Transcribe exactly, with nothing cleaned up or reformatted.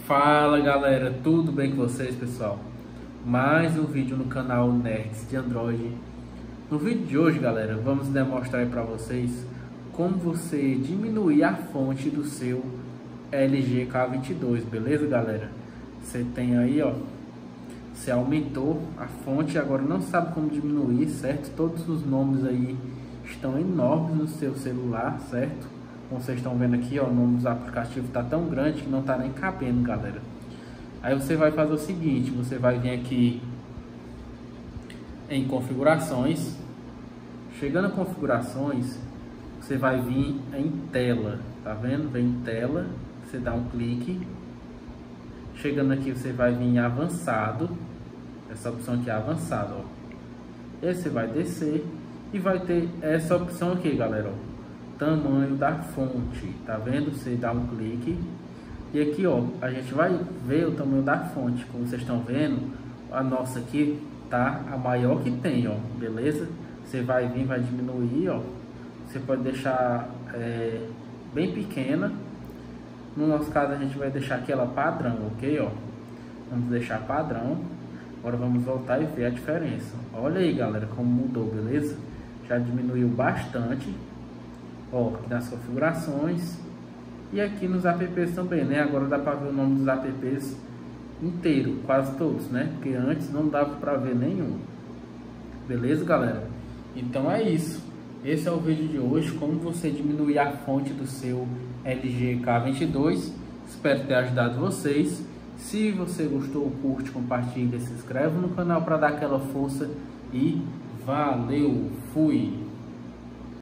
Fala galera, tudo bem com vocês, pessoal? Mais um vídeo no canal Nerds de Android. No vídeo de hoje, galera, vamos demonstrar para vocês como você diminuir a fonte do seu L G K vinte e dois, beleza, galera? Você tem aí, ó, você aumentou a fonte, agora não sabe como diminuir, certo? Todos os nomes aí estão enormes no seu celular, certo? Como vocês estão vendo aqui, ó, o nome dos aplicativos está tão grande que não está nem cabendo, galera. Aí você vai fazer o seguinte, você vai vir aqui em configurações. Chegando a configurações, você vai vir em tela, tá vendo? Vem em tela, você dá um clique. Chegando aqui, você vai vir em avançado. Essa opção aqui é avançado, ó. E aí você vai descer e vai ter essa opção aqui, galera, ó. Tamanho da fonte, tá vendo? Você dá um clique e aqui, ó, a gente vai ver o tamanho da fonte. Como vocês estão vendo, a nossa aqui tá a maior que tem, ó, beleza? Você vai vir, vai diminuir, ó. Você pode deixar é, bem pequena. No nosso caso, a gente vai deixar aqui ela padrão, ok, ó. Vamos deixar padrão. Agora vamos voltar e ver a diferença. Olha aí, galera, como mudou, beleza? Já diminuiu bastante. Ó, aqui nas configurações e aqui nos apps também, né? Agora dá para ver o nome dos apps inteiro, quase todos, né? Porque antes não dava para ver nenhum. Beleza, galera? Então é isso. Esse é o vídeo de hoje, como você diminuir a fonte do seu L G K vinte e dois. Espero ter ajudado vocês. Se você gostou, curte, compartilha, se inscreve no canal para dar aquela força e valeu, fui!